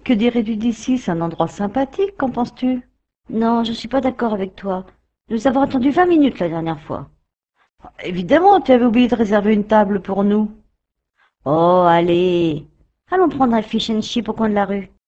Que dirais-tu d'ici? C'est un endroit sympathique, qu'en penses-tu? Non, je suis pas d'accord avec toi. Nous avons attendu 20 minutes la dernière fois. Évidemment, tu avais oublié de réserver une table pour nous. Oh, allez. Allons prendre un fish and chip au coin de la rue.